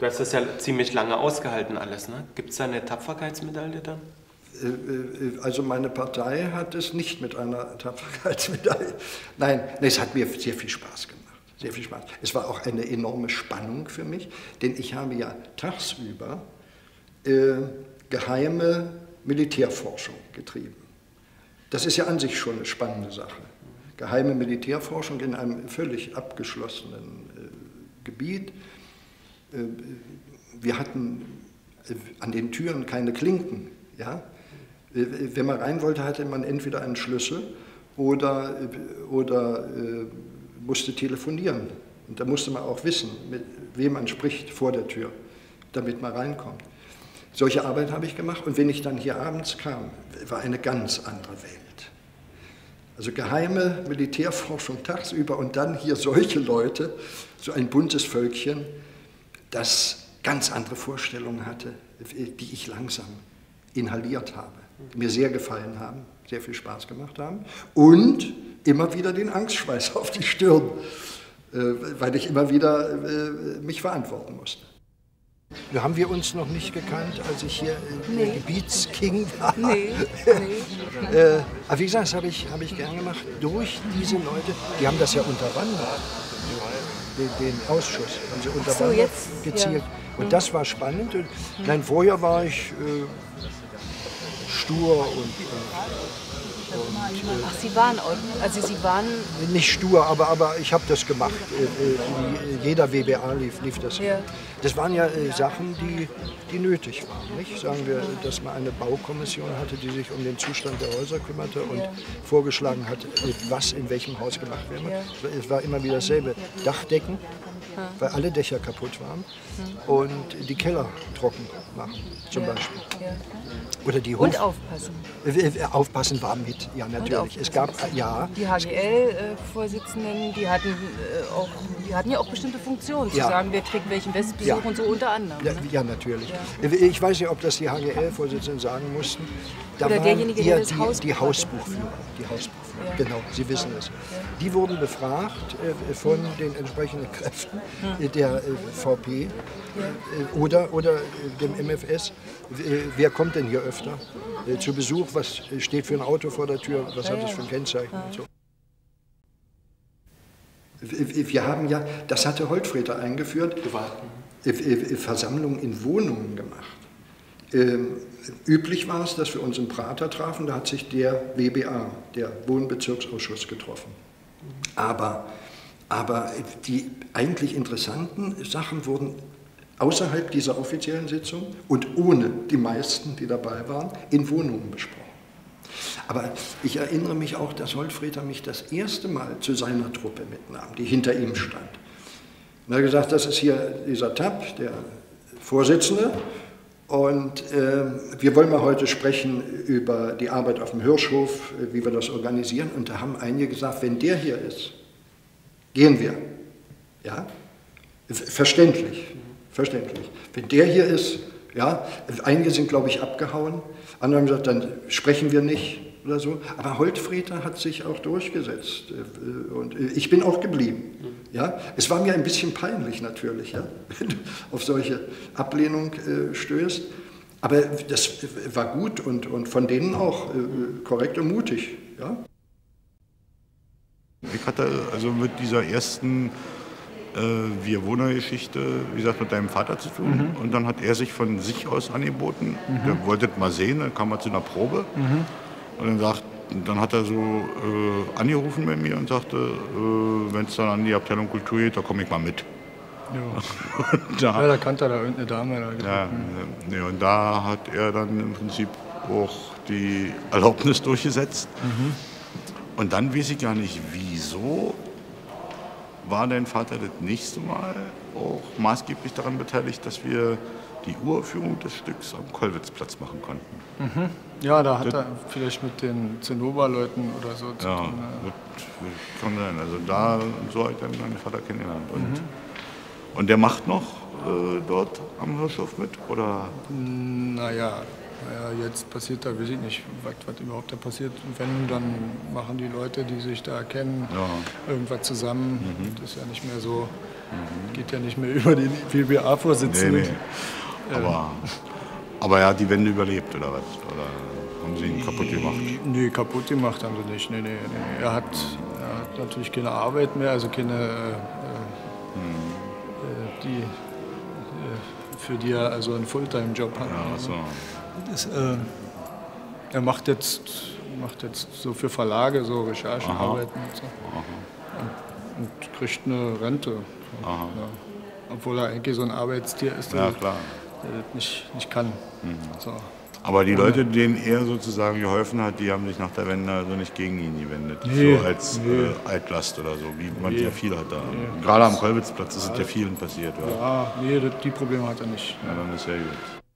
Du hast das ja ziemlich lange ausgehalten alles, ne? Gibt es da eine Tapferkeitsmedaille dann? Also meine Partei hat es nicht mit einer Tapferkeitsmedaille. Nein, es hat mir sehr viel Spaß gemacht. Sehr viel Spaß. Es war auch eine enorme Spannung für mich, denn ich habe ja tagsüber geheime Militärforschung getrieben. Das ist ja an sich schon eine spannende Sache. Geheime Militärforschung in einem völlig abgeschlossenen Gebiet. Wir hatten an den Türen keine Klinken. Ja? Wenn man rein wollte, hatte man entweder einen Schlüssel oder musste telefonieren. Und da musste man auch wissen, mit wem man spricht vor der Tür, damit man reinkommt. Solche Arbeit habe ich gemacht und wenn ich dann hier abends kam, war eine ganz andere Welt. Also geheime Militärforschung tagsüber und dann hier solche Leute, so ein buntes Völkchen, das ganz andere Vorstellungen hatte, die ich langsam inhaliert habe, mir sehr gefallen haben, sehr viel Spaß gemacht haben und immer wieder den Angstschweiß auf die Stirn, weil ich immer wieder mich verantworten musste. Da haben wir uns noch nicht gekannt, als ich hier Gebietsking war. Nee. Aber wie gesagt, das habe ich gern gemacht. Durch diese Leute, die haben das ja unterwandert, den Ausschuss, haben sie unterwandert, gezielt. Ja. Und das war spannend. Nein, vorher war ich stur und ach, Sie waren auch, also Sie waren... Nicht stur, aber ich habe das gemacht. Jeder WBA lief das. Ja. Das waren ja Sachen, die nötig waren. Nicht? Sagen wir, dass man eine Baukommission hatte, die sich um den Zustand der Häuser kümmerte und vorgeschlagen hat, was in welchem Haus gemacht werden muss. Ja. Es war immer wieder dasselbe. Dachdecken, weil alle Dächer kaputt waren und die Keller trocken machen, zum Beispiel. Ja. Oder die und aufpassen. Aufpassen war mit, ja natürlich. Es gab, ja. Die HGL-Vorsitzenden, die hatten ja auch bestimmte Funktionen, zu sagen, wer trägt welchen Westbesuch und so unter anderem. Ja, ne? Ja, natürlich. Ja. Ich weiß nicht, ob das die HGL-Vorsitzenden sagen mussten. Da oder waren derjenige, eher der das die Hausbuchführer. Genau, Sie wissen es. Die wurden befragt von den entsprechenden Kräften der VP oder dem MFS. Wer kommt denn hier öfter zu Besuch? Was steht für ein Auto vor der Tür? Was hat es für ein Kennzeichen? Und so. Wir haben ja, das hatte Holtfreter eingeführt, Versammlungen in Wohnungen gemacht. Üblich war es, dass wir uns im Prater trafen, da hat sich der WBA, der Wohnbezirksausschuss, getroffen. Aber die eigentlich interessanten Sachen wurden außerhalb dieser offiziellen Sitzung und ohne die meisten, die dabei waren, in Wohnungen besprochen. Aber ich erinnere mich auch, dass Holtfreter mich das erste Mal zu seiner Truppe mitnahm, die hinter ihm stand. Und er hat gesagt, das ist hier dieser Tapp, der Vorsitzende, und wir wollen mal heute sprechen über die Arbeit auf dem Hirschhof, wie wir das organisieren. Und da haben einige gesagt, wenn der hier ist, gehen wir. Ja? Verständlich. Wenn der hier ist, ja, einige sind, glaube ich, abgehauen, andere haben gesagt, dann sprechen wir nicht oder so. Aber Holtfreter hat sich auch durchgesetzt und ich bin auch geblieben. Ja? Es war mir ein bisschen peinlich natürlich, ja, wenn du auf solche Ablehnung stößt. Aber das war gut und von denen auch korrekt und mutig. Ja? Ich hatte also mit dieser ersten Wir-Wohner-Geschichte, wie gesagt, mit deinem Vater zu tun. Und dann hat er sich von sich aus angeboten. Der wollte es mal sehen, dann kam er zu einer Probe. Und dann hat er so angerufen bei mir und sagte, wenn es dann an die Abteilung Kultur geht, da komme ich mal mit. Da kannte er da irgendeine Dame. Und da hat er dann im Prinzip auch die Erlaubnis durchgesetzt. Und dann weiß ich gar nicht, wieso war dein Vater das nächste Mal auch maßgeblich daran beteiligt, dass wir die Uraufführung des Stücks am Kollwitzplatz machen konnten. Ja, da hat er vielleicht mit den Zinnober-Leuten oder so zu tun. Das kann sein. Also da so hat er meinen Vater kennengelernt. Und der macht noch dort am Hirschhof mit? Oder? Naja, Naja, jetzt passiert da, weiß ich nicht, was überhaupt da passiert. Wenn, dann machen die Leute, die sich da kennen, irgendwas zusammen. Das ist ja nicht mehr so, geht ja nicht mehr über den PBA-Vorsitzenden. Nee. Aber er hat die Wende überlebt, oder was? Oder haben sie ihn kaputt gemacht? Nee, kaputt gemacht haben sie nicht. Nee. Er hat natürlich keine Arbeit mehr, also keine, für die er also einen Fulltime-Job hat. Ja, so. Er macht jetzt so für Verlage so Recherchearbeiten und so. Und kriegt eine Rente. Ja. Obwohl er eigentlich so ein Arbeitstier ist, der das nicht kann. So. Aber die Leute, denen er sozusagen geholfen hat, die haben sich nach der Wende also nicht gegen ihn gewendet. Nee, so als Altlast oder so, wie man ja viel hat da. Gerade am Kolwitzplatz ist es ja vielen passiert. Ja, nee, die Probleme hat er nicht. Ja, dann ist ja gut.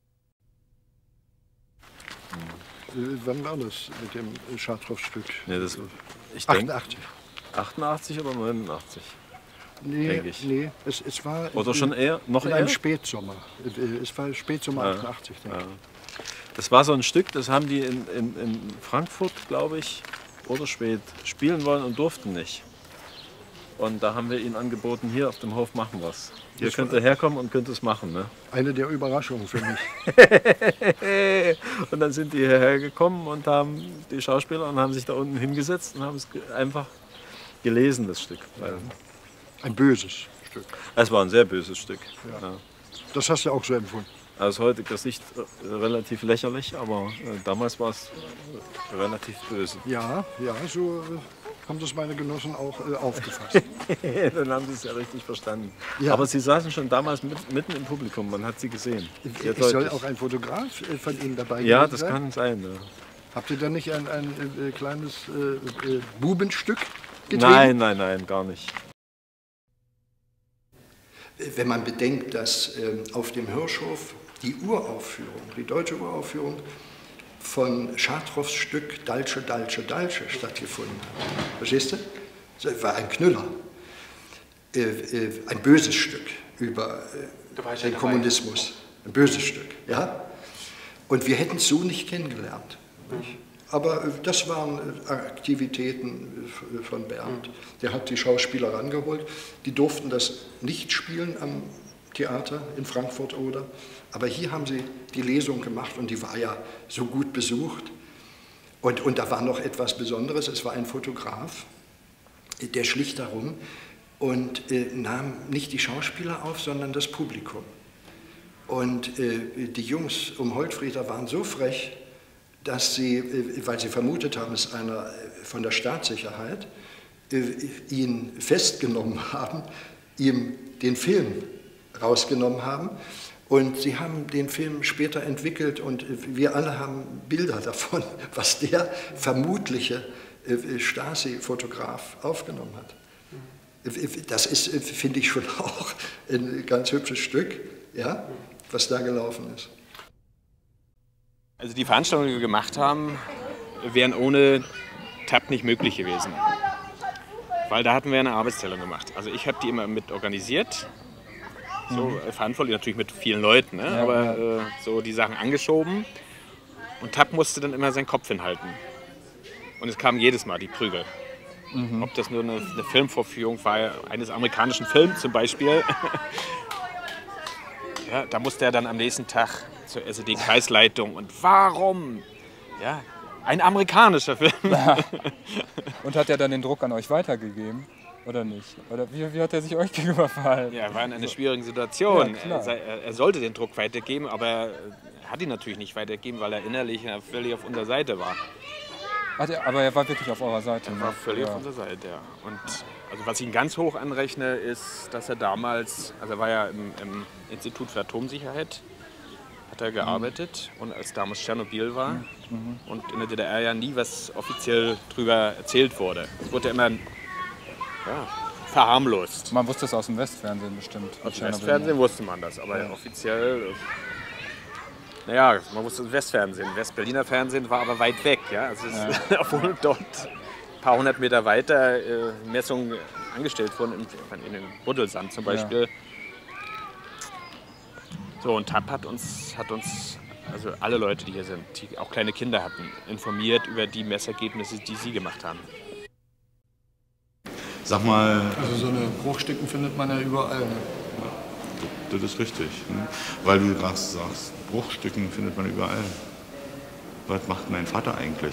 Wann war das mit dem Chartrow-Stück? Ja, ich 88. 88 oder 89? Nee, es war oder schon eher, noch in eher? einem Spätsommer. Es war Spätsommer 88, denke ich. Das war so ein Stück, das haben die in Frankfurt, glaube ich, oder spät spielen wollen und durften nicht. Und da haben wir ihnen angeboten, hier auf dem Hof machen wir es. Hier könnt ihr herkommen und könnt es machen. Ne? Eine der Überraschungen für mich. Und dann sind die hierher gekommen und haben die Schauspieler und haben sich da unten hingesetzt und haben es einfach gelesen, das Stück. Ein böses Stück. Es war ein sehr böses Stück. Ja. Das hast du auch so empfunden? Aus heutiger Sicht relativ lächerlich, aber damals war es relativ böse. Ja, so haben das meine Genossen auch aufgefasst. Dann haben sie es ja richtig verstanden. Ja. Aber sie saßen schon damals mitten im Publikum, man hat sie gesehen. Es soll auch ein Fotograf von Ihnen dabei sein? Ja, das kann sein. Ja. Habt ihr da nicht ein kleines Bubenstück gedreht? Nein, gar nicht. Wenn man bedenkt, dass auf dem Hirschhof die Uraufführung, die deutsche Uraufführung von Chartrows Stück Dalsche, Dalsche, Dalsche stattgefunden hat. Verstehst du? Das war ein Knüller. Ein böses Stück über den Kommunismus. Ein böses Stück. Ja? Und wir hätten es so nicht kennengelernt. Nicht? Aber das waren Aktivitäten von Bernd. Der hat die Schauspieler rangeholt. Die durften das nicht spielen am Theater in Frankfurt-Oder. Aber hier haben sie die Lesung gemacht und die war ja so gut besucht. Und da war noch etwas Besonderes. Es war ein Fotograf, der schlich darum und nahm nicht die Schauspieler auf, sondern das Publikum. Und die Jungs um Holtfrieder waren so frech, dass sie, weil sie vermutet haben, es ist einer von der Staatssicherheit, ihn festgenommen haben, ihm den Film rausgenommen haben. Und sie haben den Film später entwickelt und wir alle haben Bilder davon, was der vermutliche Stasi-Fotograf aufgenommen hat. Das ist, finde ich, schon auch ein ganz hübsches Stück, ja, was da gelaufen ist. Also die Veranstaltungen, die wir gemacht haben, wären ohne TAP nicht möglich gewesen. Weil da hatten wir eine Arbeitsteilung gemacht. Also ich habe die immer mit organisiert, so verantwortlich natürlich mit vielen Leuten, ne? Aber so die Sachen angeschoben. Und TAP musste dann immer seinen Kopf hinhalten. Und es kamen jedes Mal die Prügel. Ob das nur eine Filmvorführung war, eines amerikanischen Films zum Beispiel. Ja, da musste er dann am nächsten Tag zur SED-Kreisleitung. Und warum? Ja, ein amerikanischer Film. Und hat er dann den Druck an euch weitergegeben? Oder nicht? Oder wie hat er sich euch gegenüber verhalten? Ja, er war in einer schwierigen Situation. Ja, er sollte den Druck weitergeben, aber er hat ihn natürlich nicht weitergegeben, weil er innerlich völlig auf unserer Seite war. Aber er war wirklich auf eurer Seite? Er war völlig auf unserer Seite, ja. Und also was ich ihn ganz hoch anrechne, ist, dass er damals, also er war ja im Institut für Atomsicherheit, hat er gearbeitet und als damals Tschernobyl war und in der DDR ja nie was offiziell drüber erzählt wurde. Es wurde ja immer verharmlost. Man wusste es aus dem Westfernsehen bestimmt. Aus dem Westfernsehen wusste man das, aber offiziell, naja, man wusste das Westfernsehen. Westberliner Fernsehen war aber weit weg, ja. Also obwohl dort ein paar hundert Meter weiter Messungen angestellt wurden, in den Buddelsand zum Beispiel. Ja. So, und TAP hat uns also alle Leute, die hier sind, die auch kleine Kinder hatten, informiert über die Messergebnisse, die sie gemacht haben. Sag mal... Also so eine Bruchstücken findet man ja überall. Ne? Das ist richtig. Ne? Weil du gerade sagst, Bruchstücken findet man überall. Was macht mein Vater eigentlich?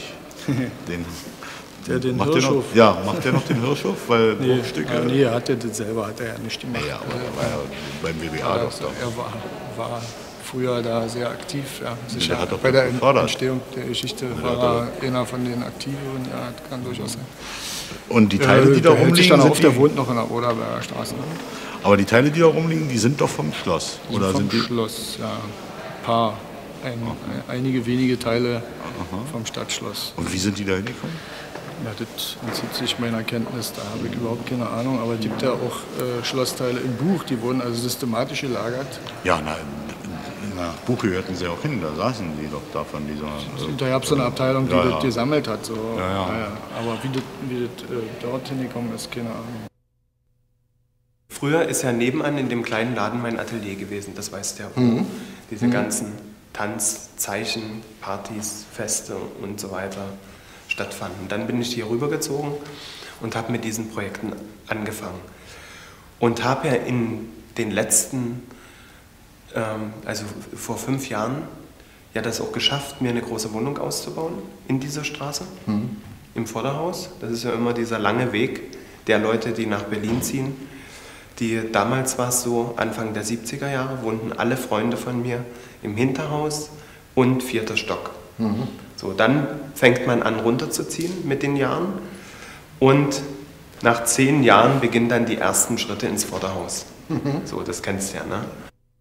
Den macht Hirschhof. Macht der noch den Hirschhof? Weil Bruchstücke... Nee, hat er das selber hat er ja nicht gemacht. Ja, aber er war ja beim WBA doch. Er war früher da sehr aktiv. Ja. Der hat doch bei der gefordert. Entstehung der Geschichte war er einer von den Aktiven. Ja, das kann durchaus sein. Und die Teile, die da rumliegen, der wohnt noch in der Oderberger Straße. Aber die Teile, die da rumliegen, die sind doch vom Schloss? Oder vom sind die? Schloss, ja. Ein paar. Einige wenige Teile vom Stadtschloss. Und wie sind die da hingekommen? Ja, das entzieht sich meiner Kenntnis, da habe ich überhaupt keine Ahnung. Aber es gibt ja auch Schlossteile im Buch, die wurden also systematisch gelagert. Ja, in der Buch gehörten sie auch hin, da saßen die doch da von dieser... Da gab es so eine Abteilung, die das gesammelt hat. So. Ja. Aber wie das dorthin gekommen ist, keine Ahnung. Früher ist ja nebenan in dem kleinen Laden mein Atelier gewesen, das weißt du ja auch. Diese ganzen Tanzzeichen, Partys, Feste und so weiter stattfanden. Dann bin ich hier rübergezogen und habe mit diesen Projekten angefangen. Und habe ja in den letzten, also vor 5 Jahren, ja das auch geschafft, mir eine große Wohnung auszubauen in dieser Straße, im Vorderhaus. Das ist ja immer dieser lange Weg der Leute, die nach Berlin ziehen. Damals war es so, Anfang der 70er Jahre wohnten alle Freunde von mir im Hinterhaus und 4. Stock. So, dann fängt man an runterzuziehen mit den Jahren und nach 10 Jahren beginnen dann die ersten Schritte ins Vorderhaus. So, das kennst du ja, ne?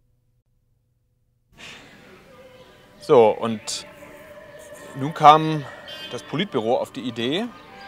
So, und nun kam das Politbüro auf die Idee,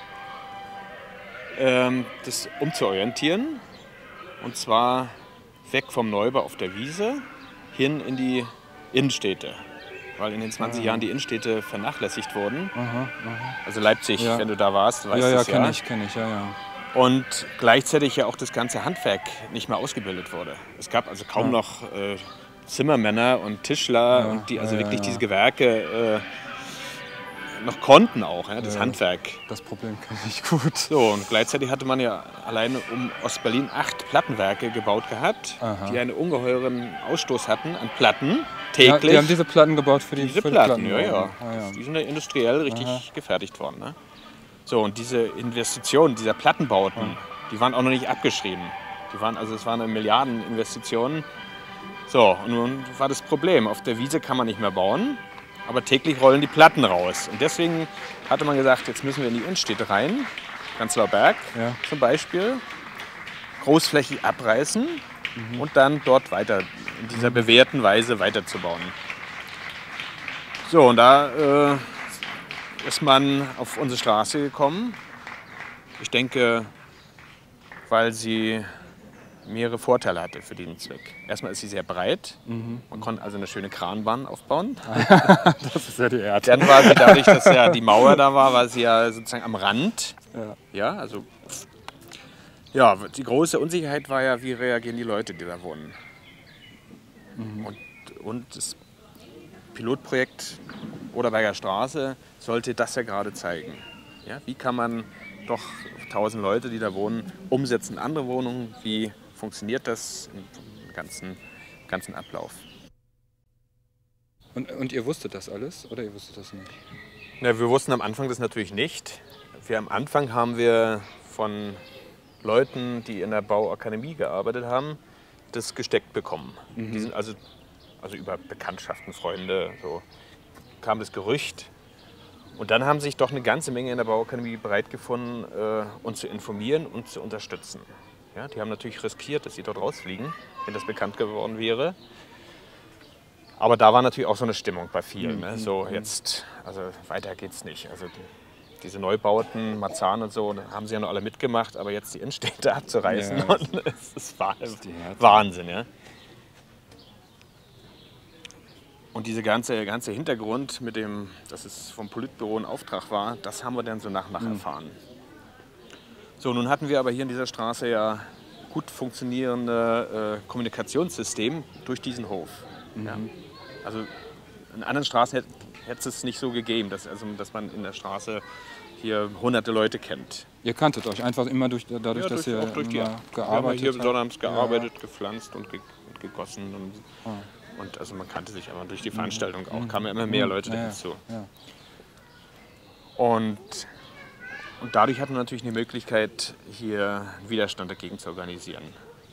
das umzuorientieren. Und zwar weg vom Neubau auf der Wiese hin in die Innenstädte. Weil in den 20 Jahren die Innenstädte vernachlässigt wurden. Also Leipzig, wenn du da warst, weißt du es ja. Kenn ich, ja. Und gleichzeitig ja auch das ganze Handwerk nicht mehr ausgebildet wurde. Es gab also kaum noch Zimmermänner und Tischler, und die also wirklich diese Gewerke noch konnten auch, das Handwerk. Das Problem kenne ich gut. So, und gleichzeitig hatte man ja alleine um Ostberlin 8 Plattenwerke gebaut gehabt, die einen ungeheuren Ausstoß hatten an Platten, täglich. Ja, die haben diese Platten gebaut für die Platten. Ja. Die sind ja industriell richtig gefertigt worden. Ne? So, und diese Investitionen, dieser Plattenbauten, die waren auch noch nicht abgeschrieben. Es waren Milliardeninvestitionen. So, und nun war das Problem, auf der Wiese kann man nicht mehr bauen. Aber täglich rollen die Platten raus. Und deswegen hatte man gesagt, jetzt müssen wir in die Innenstädte rein, Prenzlauer Berg zum Beispiel, großflächig abreißen und dann dort weiter, in dieser bewährten Weise weiterzubauen. So, und da ist man auf unsere Straße gekommen. Ich denke, weil sie mehrere Vorteile hatte für diesen Zweck. Erstmal ist sie sehr breit. Man konnte also eine schöne Kranbahn aufbauen. Das ist ja die Erde. Dann war sie dadurch, dass ja die Mauer da war sie ja sozusagen am Rand. Die große Unsicherheit war ja, wie reagieren die Leute, die da wohnen. Und das Pilotprojekt Oderberger Straße sollte das ja gerade zeigen. Ja, wie kann man doch 1000 Leute, die da wohnen, umsetzen in andere Wohnungen? Wie funktioniert das im ganzen Ablauf? Und ihr wusstet das alles oder ihr wusstet das nicht? Na, wir wussten am Anfang das natürlich nicht. Am Anfang haben wir von Leuten, die in der Bauakademie gearbeitet haben, das gesteckt bekommen. Die sind also über Bekanntschaften, Freunde, so kam das Gerücht. Und dann haben sich doch eine ganze Menge in der Bauakademie bereit gefunden, uns zu informieren und zu unterstützen. Ja, die haben natürlich riskiert, dass sie dort rausfliegen, wenn das bekannt geworden wäre. Aber da war natürlich auch so eine Stimmung bei vielen. Ne? So jetzt, also weiter geht's nicht. Also diese Neubauten, Marzahn und so, haben sie ja noch alle mitgemacht, aber jetzt die Innenstädte abzureißen, das ist Wahnsinn. Ja? Und dieser ganze Hintergrund, mit dem, dass es vom Politbüro ein Auftrag war, das haben wir dann so nach erfahren. So, nun hatten wir aber hier in dieser Straße ja gut funktionierende Kommunikationssystem durch diesen Hof. Ja. Also in anderen Straßen hätte es nicht so gegeben, dass man in der Straße hier hunderte Leute kennt. Ihr kanntet euch einfach immer dadurch, dass ihr gearbeitet habt. Wir haben hier besonders gearbeitet, gepflanzt und gegossen. Und also man kannte sich aber durch die Veranstaltung auch, kamen immer mehr Leute dazu. Ja. Und dadurch hatten wir natürlich eine Möglichkeit, hier Widerstand dagegen zu organisieren.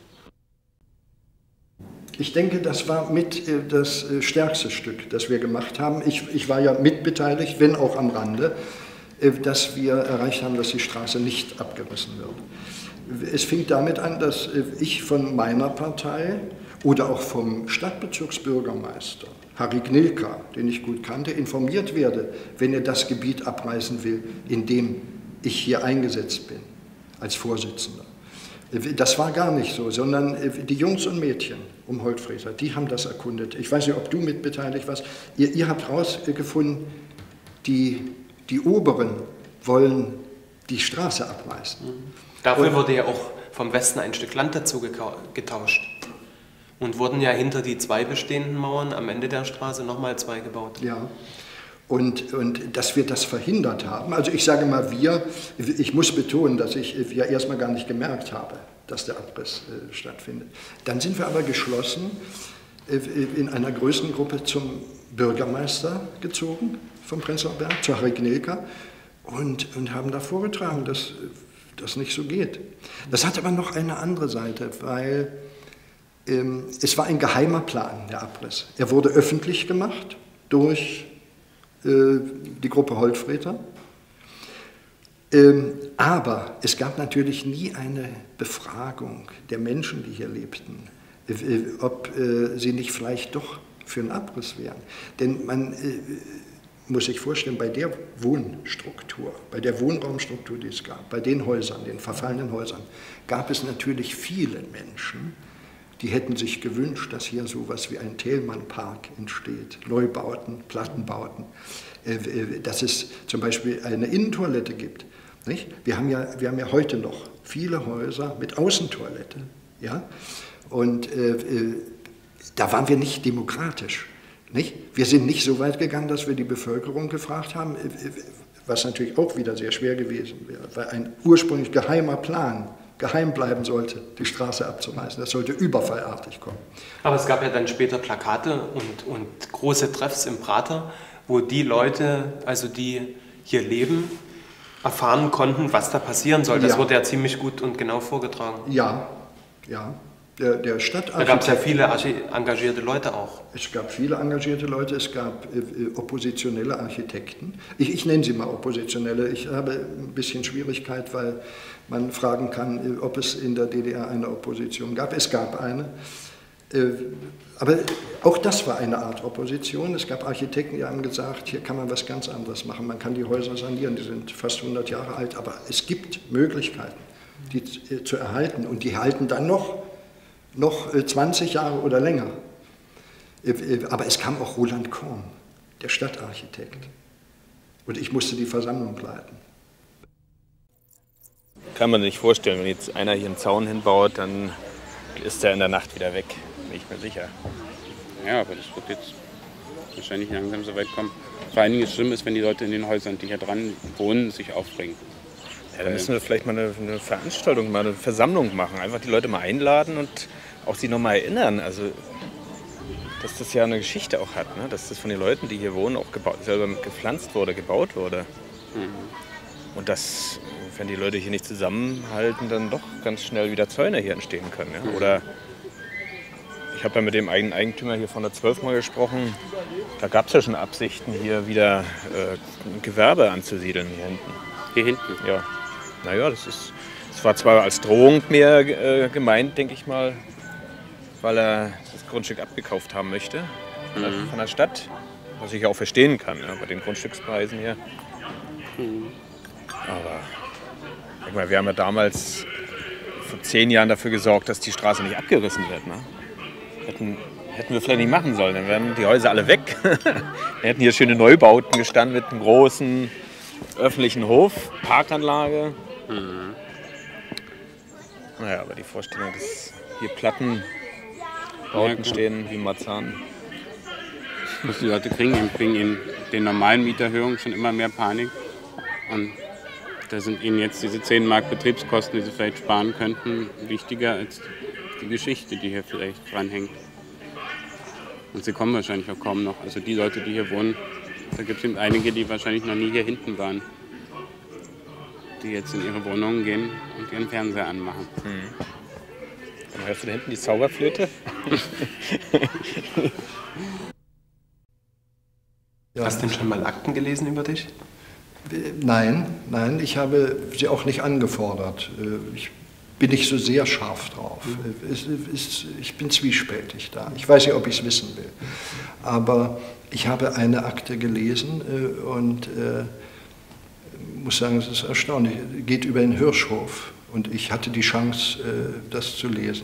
Ich denke, das war mit das stärkste Stück, das wir gemacht haben. Ich war ja mitbeteiligt, wenn auch am Rande, dass wir erreicht haben, dass die Straße nicht abgerissen wird. Es fing damit an, dass ich von meiner Partei oder auch vom Stadtbezirksbürgermeister, Harry Gnilka, den ich gut kannte, informiert werde, wenn er das Gebiet abreißen will, in dem ich hier eingesetzt bin, als Vorsitzender. Das war gar nicht so, sondern die Jungs und Mädchen um Holtfreter, die haben das erkundet. Ich weiß nicht, ob du mitbeteiligt warst. Ihr habt herausgefunden, die Oberen wollen die Straße abreißen. Dafür wurde ja auch vom Westen ein Stück Land dazu getauscht. Und wurden ja hinter die 2 bestehenden Mauern am Ende der Straße nochmal 2 gebaut. Ja. Und dass wir das verhindert haben, also ich sage mal ich muss betonen, dass ich ja erstmal gar nicht gemerkt habe, dass der Abriss stattfindet. Dann sind wir aber geschlossen in einer größeren Gruppe zum Bürgermeister gezogen vom Prenzlauer Berg, zu Harry Gnilka, und haben da vorgetragen, dass das nicht so geht. Das hat aber noch eine andere Seite, weil es war ein geheimer Plan, der Abriss. Er wurde öffentlich gemacht durch die Gruppe Holtfreter. Aber es gab natürlich nie eine Befragung der Menschen, die hier lebten, ob sie nicht vielleicht doch für einen Abriss wären. Denn man muss sich vorstellen, bei der Wohnstruktur, bei der Wohnraumstruktur, die es gab, bei den Häusern, den verfallenen Häusern, gab es natürlich viele Menschen, die hätten sich gewünscht, dass hier so etwas wie ein Thälmann-Park entsteht, Neubauten, Plattenbauten, dass es zum Beispiel eine Innentoilette gibt. Nicht? Wir haben ja heute noch viele Häuser mit Außentoilette. Ja? Und da waren wir nicht demokratisch. Nicht? Wir sind nicht so weit gegangen, dass wir die Bevölkerung gefragt haben, was natürlich auch wieder sehr schwer gewesen wäre, weil ein ursprünglich geheimer Plan geheim bleiben sollte, die Straße abzureißen. Das sollte überfallartig kommen. Aber es gab ja dann später Plakate und große Treffs im Prater, wo die Leute, also die hier leben, erfahren konnten, was da passieren soll. Das wurde ja ziemlich gut und genau vorgetragen. Ja. Der Stadtarchitekt. Da gab es ja viele engagierte Leute auch. Es gab viele engagierte Leute, es gab oppositionelle Architekten. Ich nenne sie mal oppositionelle. Ich habe ein bisschen Schwierigkeit, weil man fragen kann, ob es in der DDR eine Opposition gab. Es gab eine. Aber auch das war eine Art Opposition. Es gab Architekten, die haben gesagt, hier kann man was ganz anderes machen. Man kann die Häuser sanieren, die sind fast 100 Jahre alt. Aber es gibt Möglichkeiten, die zu erhalten. Und die halten dann noch 20 Jahre oder länger. Aber es kam auch Roland Korn, der Stadtarchitekt. Und ich musste die Versammlung leiten. Kann man sich nicht vorstellen, wenn jetzt einer hier einen Zaun hinbaut, dann ist er in der Nacht wieder weg. Bin ich mir sicher. Ja, aber das wird jetzt wahrscheinlich langsam so weit kommen. Vor allen Dingen das Schlimme ist, wenn die Leute in den Häusern, die hier dran wohnen, sich aufbringen. Ja, dann müssen wir vielleicht mal eine Veranstaltung, mal eine Versammlung machen. Einfach die Leute mal einladen und auch sie nochmal erinnern. Also, dass das ja eine Geschichte auch hat, ne? Dass das von den Leuten, die hier wohnen, auch selber gepflanzt wurde, gebaut wurde. Und dass, wenn die Leute hier nicht zusammenhalten, dann doch ganz schnell wieder Zäune hier entstehen können. Ja? Oder ich habe ja mit dem Eigentümer hier von der 12 mal gesprochen. Da gab es ja schon Absichten, hier wieder Gewerbe anzusiedeln hier hinten. Hier hinten? Ja. Naja, das war zwar als Drohung mehr gemeint, denke ich mal, weil er das Grundstück abgekauft haben möchte von der Stadt, was ich auch verstehen kann, ja, bei den Grundstückspreisen hier. Aber ich meine, wir haben ja damals vor 10 Jahren dafür gesorgt, dass die Straße nicht abgerissen wird. Ne? Hätten wir vielleicht nicht machen sollen, dann wären die Häuser alle weg. Wir hätten hier schöne Neubauten gestanden mit einem großen öffentlichen Hof, Parkanlage. Naja, aber die Vorstellung, dass hier Plattenbauten stehen wie Marzahn. was die Leute kriegen den normalen Mieterhöhungen schon immer mehr Panik. Und da sind ihnen jetzt diese 10 Mark Betriebskosten, die sie vielleicht sparen könnten, wichtiger als die Geschichte, die hier vielleicht dranhängt. Und sie kommen wahrscheinlich auch kaum noch. Also die Leute, die hier wohnen, da gibt es eben einige, die wahrscheinlich noch nie hier hinten waren. Die jetzt in ihre Wohnungen gehen und ihren Fernseher anmachen. Dann hörst du da hinten die Zauberflöte? Hast du denn schon mal Akten gelesen über dich? Nein, ich habe sie auch nicht angefordert. Ich bin nicht so sehr scharf drauf. Ich bin zwiespältig da. Ich weiß nicht, ob ich es wissen will. Aber ich habe eine Akte gelesen und muss sagen, es ist erstaunlich. Es geht über den Hirschhof und ich hatte die Chance, das zu lesen.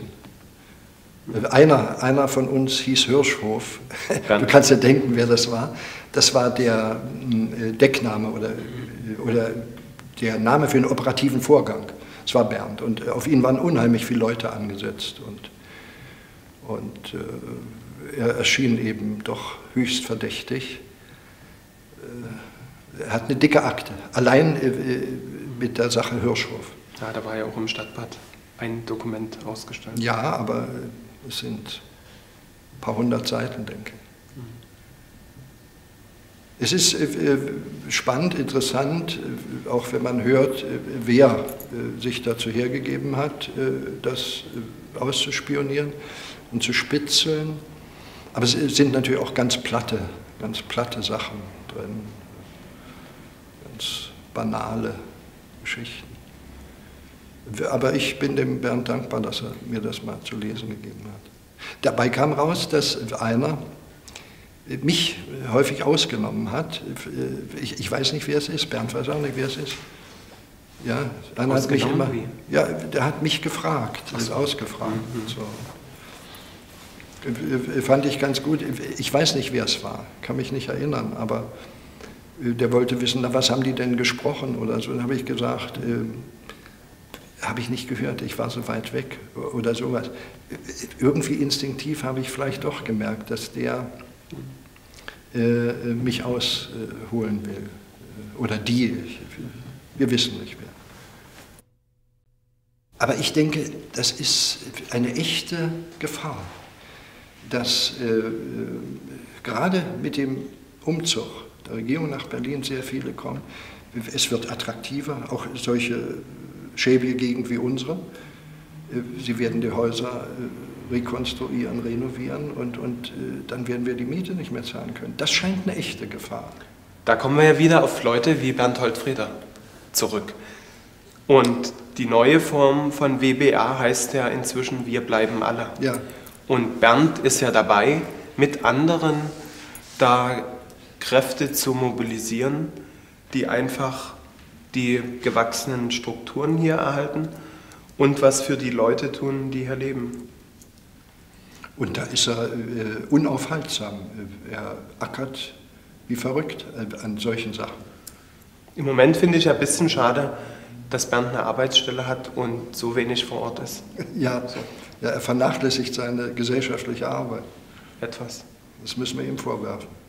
Einer von uns hieß Hirschhof. Du kannst ja denken, wer das war. Das war der Deckname oder der Name für den operativen Vorgang. Es war Bernd und auf ihn waren unheimlich viele Leute angesetzt und er erschien eben doch höchst verdächtig. Er hat eine dicke Akte, allein mit der Sache Hirschhof. Ja, da war ja auch im Stadtbad ein Dokument ausgestellt. Ja, aber es sind ein paar hundert Seiten, denke ich. Es ist spannend, interessant, auch wenn man hört, wer sich dazu hergegeben hat, das auszuspionieren und zu spitzeln. Aber es sind natürlich auch ganz platte Sachen drin, ganz banale Geschichten. Aber ich bin dem Bernd dankbar, dass er mir das mal zu lesen gegeben hat. Dabei kam raus, dass einer mich häufig ausgenommen hat. Ich weiß nicht, wer es ist. Bernd weiß auch nicht, wer es ist. Ja, einer hat mich immer, ja, der hat mich gefragt, ausgefragt. So. Fand ich ganz gut. Ich weiß nicht, wer es war, kann mich nicht erinnern, aber der wollte wissen, na, was haben die denn gesprochen oder so. Dann habe ich gesagt, habe ich nicht gehört, ich war so weit weg oder sowas. Irgendwie instinktiv habe ich vielleicht doch gemerkt, dass der mich ausholen will. Oder die, wir wissen nicht wer. Aber ich denke, das ist eine echte Gefahr, dass gerade mit dem Umzug der Regierung nach Berlin sehr viele kommen. Es wird attraktiver, auch solche schäbige Gegend wie unsere. Sie werden die Häuser rekonstruieren, renovieren und dann werden wir die Miete nicht mehr zahlen können. Das scheint eine echte Gefahr. Da kommen wir ja wieder auf Leute wie Bernd Holtfrieder zurück. Und die neue Form von WBA heißt ja inzwischen Wir bleiben alle. Ja. Und Bernd ist ja dabei, mit anderen da Kräfte zu mobilisieren, die einfach die gewachsenen Strukturen hier erhalten und was für die Leute tun, die hier leben. Und da ist er unaufhaltsam. Er ackert wie verrückt an solchen Sachen. Im Moment finde ich ja ein bisschen schade, dass Bernd eine Arbeitsstelle hat und so wenig vor Ort ist. Ja, so. Ja, er vernachlässigt seine gesellschaftliche Arbeit. Etwas. Das müssen wir ihm vorwerfen.